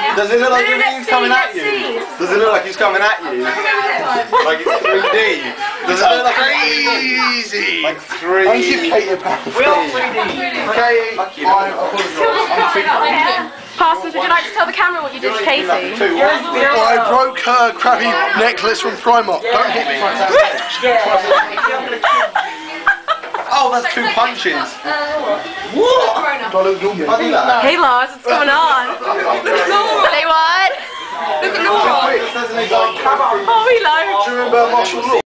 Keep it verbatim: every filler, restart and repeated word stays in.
Does it look like No, he's let's coming see, at let's you? see. Does it look like he's coming at you? Like it's three D. Does it look like crazy? Like three D? I give Katie a pound. We are three D. Katie, I apologise. I'm thinking. Parsons, would you like to tell the camera what you did to Katie? I broke her crappy necklace from Primark. Don't hit me. Oh, that's two punches. Do I look normal? Hey Lars, what's going on? Say what? Look at Laura. Oh, hello. Do you remember martial law?